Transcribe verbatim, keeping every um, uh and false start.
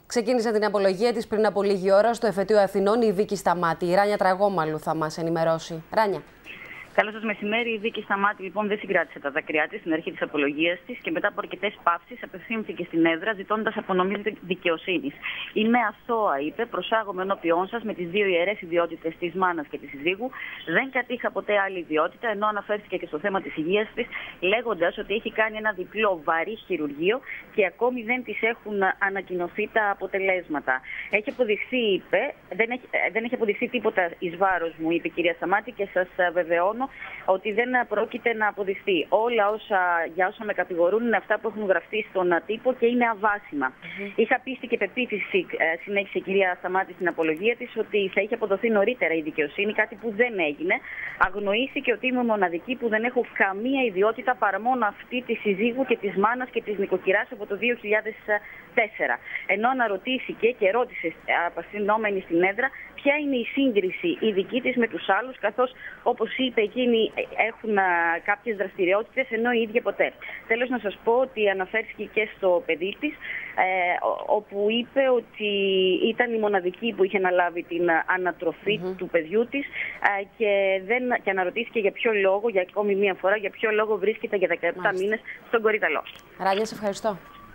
Ξεκίνησε την απολογία της πριν από λίγη ώρα στο Εφετείο Αθηνών η Βίκη Σταμάτη. Η Ράνια Τραγόμαλου θα μας ενημερώσει. Ράνια. Καλό σας μεσημέρι. Η Βίκη Σταμάτη λοιπόν δεν συγκράτησε τα δάκρυά της στην αρχή της απολογίας της και μετά από αρκετές παύσεις απευθύνθηκε στην έδρα ζητώντας απονομή δικαιοσύνης. «Είμαι αθώα», είπε, «προσάγομαι ενώπιόν σας με τις δύο ιερές ιδιότητες της μάνας και της συζύγου. Δεν κατήχα ποτέ άλλη ιδιότητα», ενώ αναφέρθηκε και στο θέμα της υγείας της, λέγοντας ότι έχει κάνει ένα διπλό βαρύ χειρουργείο και ακόμη δεν της έχουν ανακοινωθεί τα αποτελέσματα. Έχει αποδειχθεί, είπε, δεν έχει, δεν έχει αποδειχθεί τίποτα εις βάρος μου, είπε η κυρία Σταμάτη, και σας βεβαιώνω ότι δεν πρόκειται να αποδειχθεί. Όλα όσα, για όσα με κατηγορούν είναι αυτά που έχουν γραφτεί στον τύπο και είναι αβάσιμα. Mm-hmm. Είχα πίστη και πεποίθηση, συνέχισε η κυρία Σταμάτη στην απολογία της, ότι θα είχε αποδοθεί νωρίτερα η δικαιοσύνη, κάτι που δεν έγινε. Αγνοήθηκε ότι είμαι μοναδική που δεν έχω καμία ιδιότητα παρά μόνο αυτή της συζύγου και της μάνας και της νοικοκυράς από το δύο χιλιάδες τέσσερα. Ενώ αναρωτήθηκε και ρώτησε απασυνόμενη στην έδρα ποια είναι η σύγκριση η δική της με τους άλλους, καθώς όπως είπε εκείνοι έχουν κάποιες δραστηριότητες ενώ η ίδια ποτέ. Τέλος να σας πω ότι αναφέρθηκε και στο παιδί της, ε, όπου είπε ότι ήταν η μοναδική που είχε αναλάβει την ανατροφή mm-hmm. του παιδιού της ε, και, δεν, και αναρωτήθηκε για ποιο λόγο, για ακόμη μία φορά, για ποιο λόγο βρίσκεται για δεκαεπτά μήνες στον κορίταλό. Ράνια, σε ευχαριστώ.